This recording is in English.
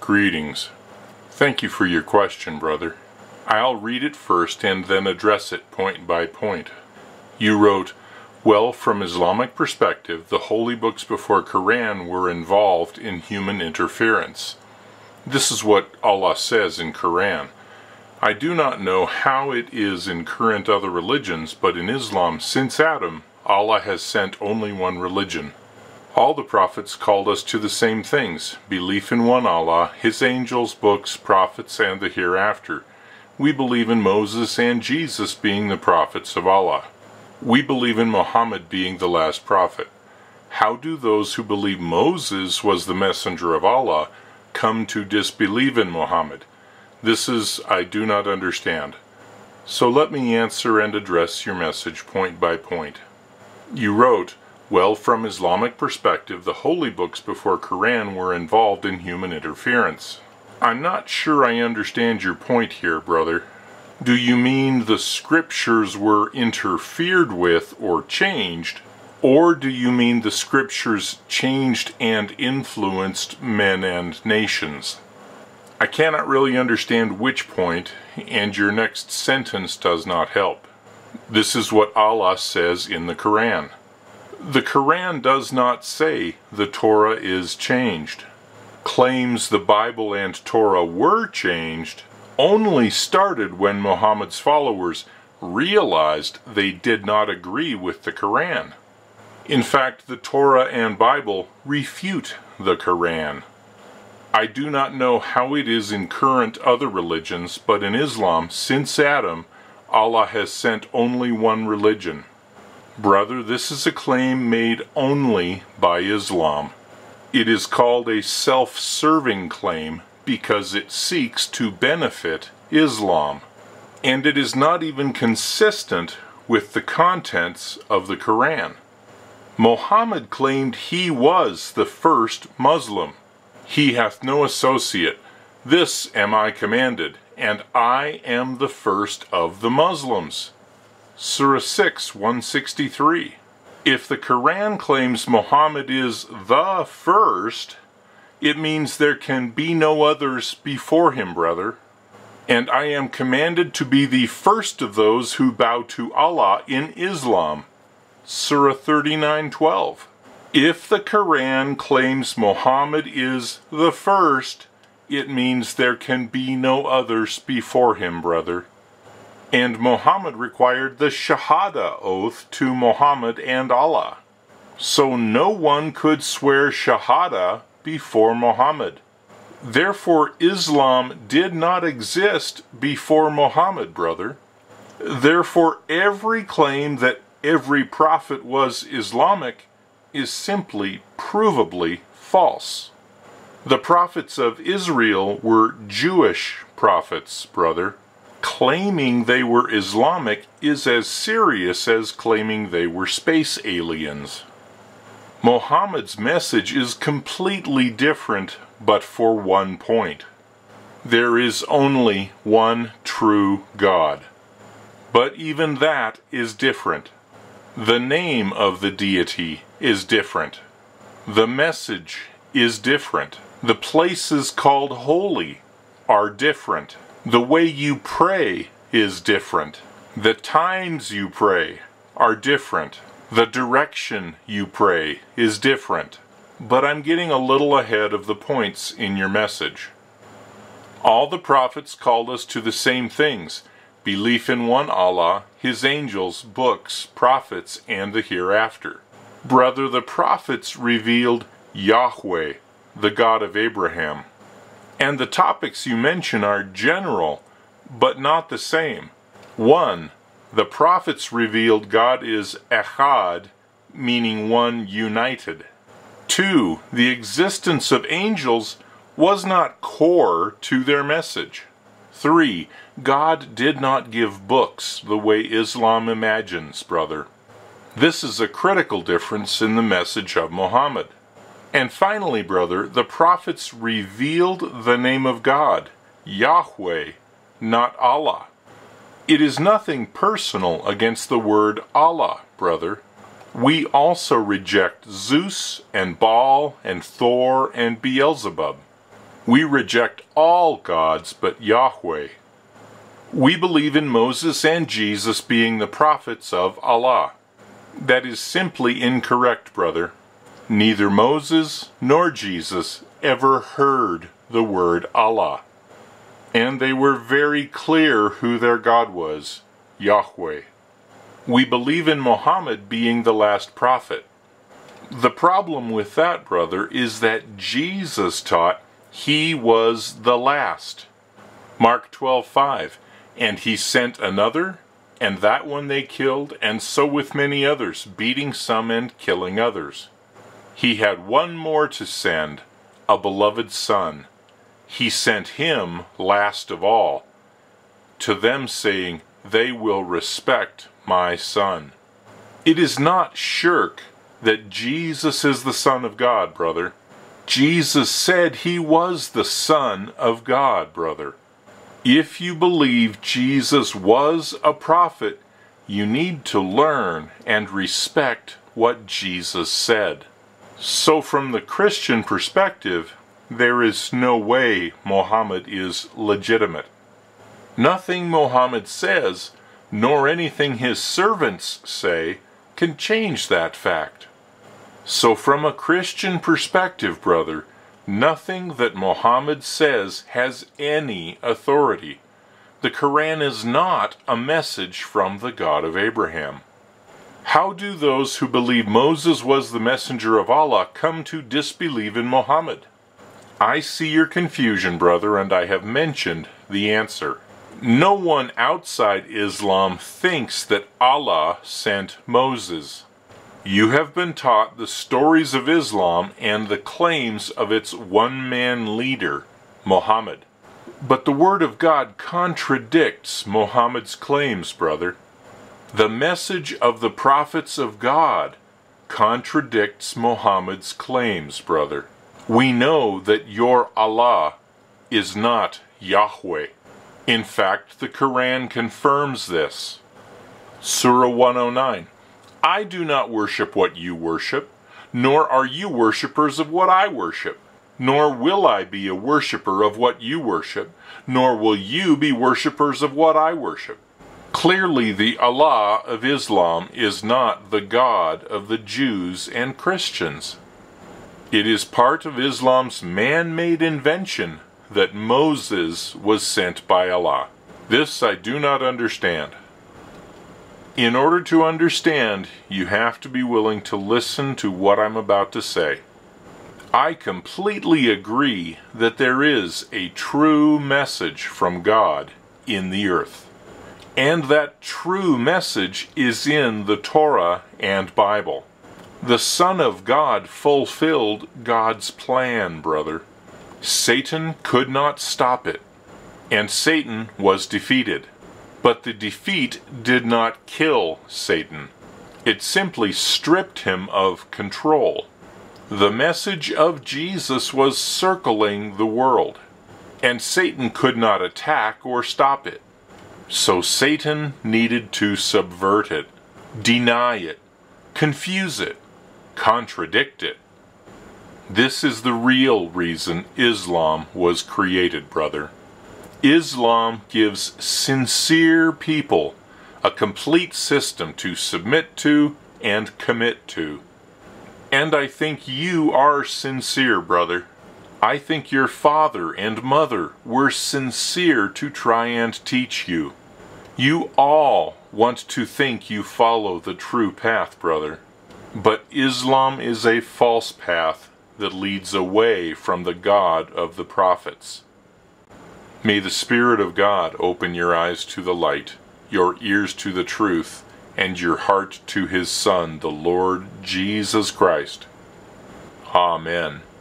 Greetings. Thank you for your question, brother. I'll read it first and then address it point by point. You wrote, well, from Islamic perspective, the holy books before Quran were involved in human interference. This is what Allah says in Quran. I do not know how it is in current other religions, but in Islam, since Adam, Allah has sent only one religion. All the prophets called us to the same things: belief in one Allah, His angels, books, prophets, and the hereafter. We believe in Moses and Jesus being the prophets of Allah. We believe in Mohammed being the last prophet. How do those who believe Moses was the messenger of Allah come to disbelieve in Mohammed? This is, I do not understand. So let me answer and address your message point by point. You wrote, well, from Islamic perspective, the holy books before Quran were involved in human interference. I'm not sure I understand your point here, brother. Do you mean the scriptures were interfered with or changed, or do you mean the scriptures changed and influenced men and nations? I cannot really understand which point, and your next sentence does not help. This is what Allah says in the Quran. The Quran does not say the Torah is changed. Claims the Bible and Torah were changed only started when Muhammad's followers realized they did not agree with the Quran. In fact, the Torah and Bible refute the Quran. I do not know how it is in current other religions, but in Islam, since Adam, Allah has sent only one religion. Brother, this is a claim made only by Islam. It is called a self-serving claim because it seeks to benefit Islam, and it is not even consistent with the contents of the Quran. Mohammed claimed he was the first Muslim. He hath no associate. This am I commanded, and I am the first of the Muslims. Surah 6, 163. If the Quran claims Muhammad is the first, it means there can be no others before him, brother. And I am commanded to be the first of those who bow to Allah in Islam. Surah 39:12. If the Quran claims Muhammad is the first, it means there can be no others before him, brother. And Muhammad required the Shahada oath to Muhammad and Allah. So no one could swear Shahada before Muhammad. Therefore, Islam did not exist before Muhammad, brother. Therefore, every claim that every prophet was Islamic is simply provably false. The prophets of Israel were Jewish prophets, brother. Claiming they were Islamic is as serious as claiming they were space aliens. Muhammad's message is completely different, but for one point. There is only one true God. But even that is different. The name of the deity is different. The message is different. The places called holy are different. The way you pray is different. The times you pray are different. The direction you pray is different. But I'm getting a little ahead of the points in your message. All the prophets called us to the same things: belief in one Allah, His angels, books, prophets, and the hereafter. Brother, the prophets revealed Yahweh, the God of Abraham. And the topics you mention are general, but not the same. 1. The prophets revealed God is Echad, meaning one united. 2. The existence of angels was not core to their message. 3. God did not give books the way Islam imagines, brother. This is a critical difference in the message of Muhammad. And finally, brother, the prophets revealed the name of God, Yahweh, not Allah. It is nothing personal against the word Allah, brother. We also reject Zeus and Baal and Thor and Beelzebub. We reject all gods but Yahweh. We believe in Moses and Jesus being the prophets of Allah. That is simply incorrect, brother. Neither Moses nor Jesus ever heard the word Allah. And they were very clear who their God was, Yahweh. We believe in Mohammed being the last prophet. The problem with that, brother, is that Jesus taught he was the last. Mark 12:5, and he sent another, and that one they killed, and so with many others, beating some and killing others. He had one more to send, a beloved son. He sent him last of all, to them saying, they will respect my son. It is not shirk that Jesus is the Son of God, brother. Jesus said he was the Son of God, brother. If you believe Jesus was a prophet, you need to learn and respect what Jesus said. So from the Christian perspective, there is no way Mohammed is legitimate. Nothing Mohammed says, nor anything his servants say, can change that fact. So from a Christian perspective, brother, nothing that Mohammed says has any authority. The Quran is not a message from the God of Abraham. How do those who believe Moses was the messenger of Allah come to disbelieve in Mohammed? I see your confusion, brother, and I have mentioned the answer. No one outside Islam thinks that Allah sent Moses. You have been taught the stories of Islam and the claims of its one-man leader, Mohammed. But the Word of God contradicts Mohammed's claims, brother. The message of the prophets of God contradicts Mohammed's claims, brother. We know that your Allah is not Yahweh. In fact, the Quran confirms this. Surah 109. I do not worship what you worship, nor are you worshippers of what I worship, nor will I be a worshipper of what you worship, nor will you be worshippers of what I worship. Clearly, the Allah of Islam is not the God of the Jews and Christians. It is part of Islam's man-made invention that Moses was sent by Allah. This I do not understand. In order to understand, you have to be willing to listen to what I'm about to say. I completely agree that there is a true message from God in the earth. And that true message is in the Torah and Bible. The Son of God fulfilled God's plan, brother. Satan could not stop it, and Satan was defeated. But the defeat did not kill Satan. It simply stripped him of control. The message of Jesus was circling the world, and Satan could not attack or stop it. So Satan needed to subvert it, deny it, confuse it, contradict it. This is the real reason Islam was created, brother. Islam gives sincere people a complete system to submit to and commit to. And I think you are sincere, brother. I think your father and mother were sincere to try and teach you. You all want to think you follow the true path, brother. But Islam is a false path that leads away from the God of the prophets. May the Spirit of God open your eyes to the light, your ears to the truth, and your heart to His Son, the Lord Jesus Christ. Amen.